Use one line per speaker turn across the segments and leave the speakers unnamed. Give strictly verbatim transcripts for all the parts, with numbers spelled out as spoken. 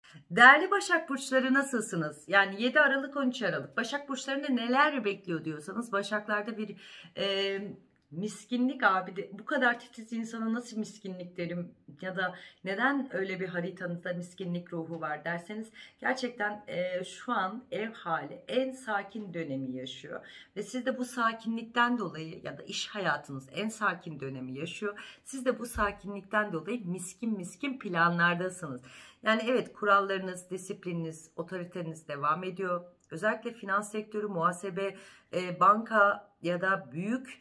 Değerli Başak Burçları, nasılsınız? Yani yedi Aralık on üç Aralık Başak Burçları'nda neler bekliyor diyorsanız, Başaklar'da bir e, miskinlik, abi de, bu kadar titiz insana nasıl miskinlik derim ya da neden öyle bir haritanızda miskinlik ruhu var derseniz, gerçekten e, şu an ev hali en sakin dönemi yaşıyor ve siz de bu sakinlikten dolayı, ya da iş hayatınız en sakin dönemi yaşıyor. Siz de bu sakinlikten dolayı miskin miskin planlardasınız. Yani evet, kurallarınız, disiplininiz, otoriteniz devam ediyor. Özellikle finans sektörü, muhasebe, e, banka ya da büyük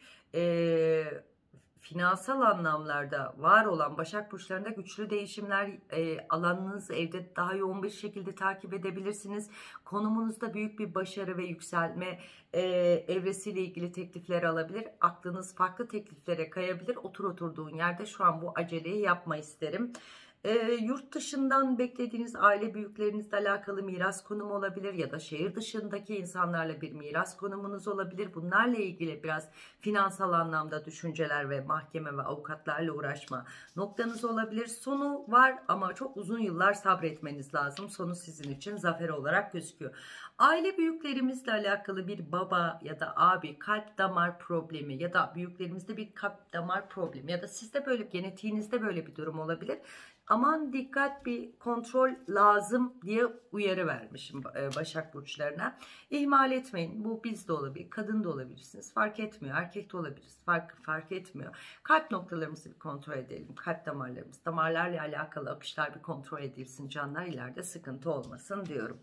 e, finansal anlamlarda var olan Başak Burçlarında güçlü değişimler, e, alanınız evde daha yoğun bir şekilde takip edebilirsiniz. Konumunuzda büyük bir başarı ve yükselme e, evresiyle ilgili teklifler alabilir. Aklınız farklı tekliflere kayabilir. Otur oturduğun yerde şu an bu aceleyi yapma isterim. E, yurt dışından beklediğiniz aile büyüklerinizle alakalı miras konumu olabilir ya da şehir dışındaki insanlarla bir miras konumunuz olabilir. Bunlarla ilgili biraz finansal anlamda düşünceler ve mahkeme ve avukatlarla uğraşma noktanız olabilir. Sonu var ama çok uzun yıllar sabretmeniz lazım. Sonu sizin için zafer olarak gözüküyor. Aile büyüklerimizle alakalı bir baba ya da abi kalp damar problemi ya da büyüklerimizde bir kalp damar problemi ya da sizde böyle, genetiğinizde böyle bir durum olabilir. Aman dikkat, bir kontrol lazım diye uyarı vermişim Başak Burçlarına. İhmal etmeyin. Bu biz de olabilir, kadın da olabilirsiniz. Fark etmiyor. Erkek de olabiliriz. Fark, fark etmiyor. Kalp noktalarımızı bir kontrol edelim. Kalp damarlarımız, damarlarla alakalı akışlar bir kontrol edilsin canlar. İleride sıkıntı olmasın diyorum.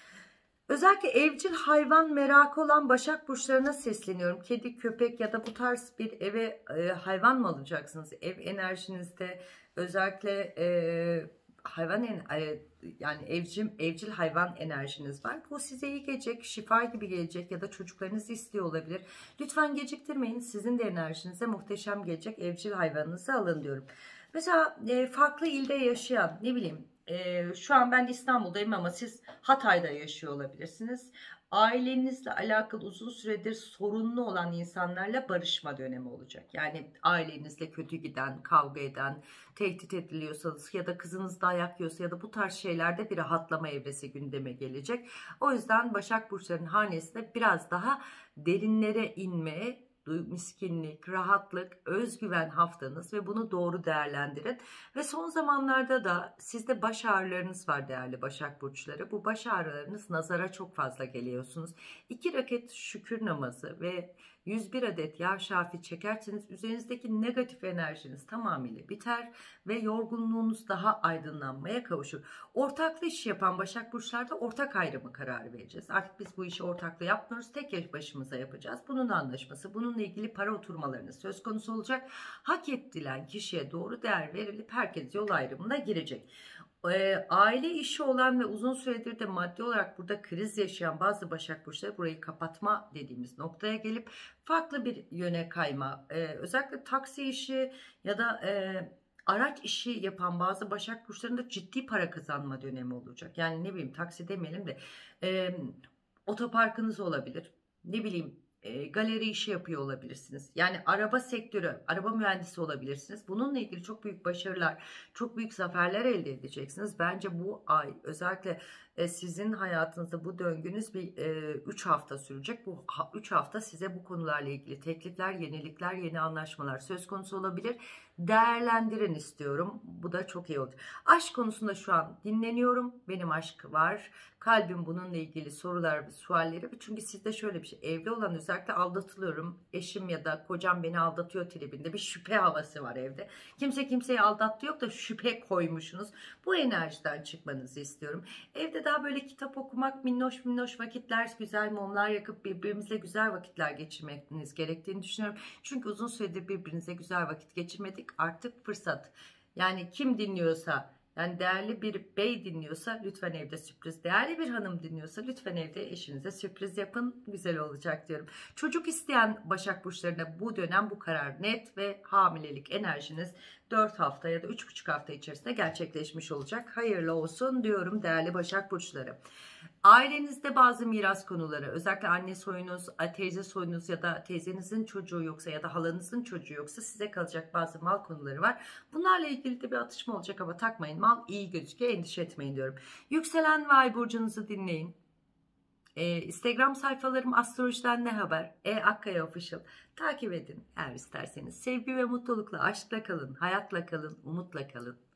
Özellikle evcil hayvan merakı olan Başak Burçlarına sesleniyorum. Kedi, köpek ya da bu tarz bir eve e, hayvan mı alacaksınız? Ev enerjinizde özellikle e, hayvan en, e, yani evcil, evcil hayvan enerjiniz var. Bu size iyi gelecek, şifa gibi gelecek ya da çocuklarınız istiyor olabilir. Lütfen geciktirmeyin. Sizin de enerjinize muhteşem gelecek, evcil hayvanınızı alın diyorum. Mesela e, farklı ilde yaşayan, ne bileyim, Ee, şu an ben İstanbul'dayım ama siz Hatay'da yaşıyor olabilirsiniz. Ailenizle alakalı uzun süredir sorunlu olan insanlarla barışma dönemi olacak. Yani ailenizle kötü giden, kavga eden, tehdit ediliyorsanız ya da kızınız dayak yiyorsa ya da bu tarz şeylerde bir rahatlama evresi gündeme gelecek. O yüzden Başak Burçları'nın hanesinde biraz daha derinlere inmeye, miskinlik, rahatlık, özgüven haftanız ve bunu doğru değerlendirin. Ve son zamanlarda da sizde baş ağrılarınız var değerli Başak Burçları. Bu baş ağrılarınız, nazara çok fazla geliyorsunuz. İki raket şükür namazı ve yüz bir adet yağ şafi çekerseniz üzerinizdeki negatif enerjiniz tamamıyla biter ve yorgunluğunuz daha aydınlanmaya kavuşur. Ortaklı iş yapan Başak Burçlar'da ortak ayrımı kararı vereceğiz. Artık biz bu işi ortaklı yapmıyoruz, tek başımıza yapacağız. Bunun anlaşması, bununla ilgili para oturmalarınız söz konusu olacak. Hak edilen kişiye doğru değer verilip herkes yol ayrımına girecek. E, aile işi olan ve uzun süredir de maddi olarak burada kriz yaşayan bazı Başak Burçları burayı kapatma dediğimiz noktaya gelip farklı bir yöne kayma, e, özellikle taksi işi ya da e, araç işi yapan bazı Başak Burçlarında ciddi para kazanma dönemi olacak. Yani ne bileyim, taksi demeyelim de e, otoparkınız olabilir, ne bileyim, e, galeri işi yapıyor olabilirsiniz. Yani araba sektörü, araba mühendisi olabilirsiniz. Bununla ilgili çok büyük başarılar, çok büyük zaferler elde edeceksiniz. Bence bu ay özellikle e, sizin hayatınızda bu döngünüz bir üç hafta sürecek. Bu üç hafta size bu konularla ilgili teklifler, yenilikler, yeni anlaşmalar söz konusu olabilir. Değerlendirin istiyorum. Bu da çok iyi olacak. Aşk konusunda şu an dinleniyorum. Benim aşk var. Kalbim bununla ilgili sorular ve sualleri. Çünkü sizde şöyle bir şey. Evli olan özellikle aldatılıyorum. Eşim ya da kocam beni aldatıyor tribinde. Bir şüphe havası var evde. Kimse kimseyi aldattı yok da şüphe koymuşsunuz. Bu enerjiden çıkmanızı istiyorum. Evde daha böyle kitap okumak, minnoş minnoş vakitler, güzel mumlar yakıp birbirimizle güzel vakitler geçirmeniz gerektiğini düşünüyorum. Çünkü uzun süredir birbirinize güzel vakit geçirmedik. Artık fırsat. Yani kim dinliyorsa, yani değerli bir bey dinliyorsa lütfen evde sürpriz. Değerli bir hanım dinliyorsa lütfen evde eşinize sürpriz yapın. Güzel olacak diyorum. Çocuk isteyen Başak Burçlarına bu dönem bu karar net ve hamilelik enerjiniz dört hafta ya da üç buçuk hafta içerisinde gerçekleşmiş olacak. Hayırlı olsun diyorum değerli Başak Burçları. Ailenizde bazı miras konuları, özellikle anne soyunuz, teyze soyunuz ya da teyzenizin çocuğu yoksa ya da halanızın çocuğu yoksa size kalacak bazı mal konuları var. Bunlarla ilgili de bir atışma olacak ama takmayın, mal iyi gözüküyor, endişe etmeyin diyorum. Yükselen ve ay burcunuzu dinleyin. Ee, Instagram sayfalarım Astrolojiden Ne Haber, E Akkaya Official. Takip edin eğer isterseniz. Sevgi ve mutlulukla, aşkla kalın, hayatla kalın, umutla kalın.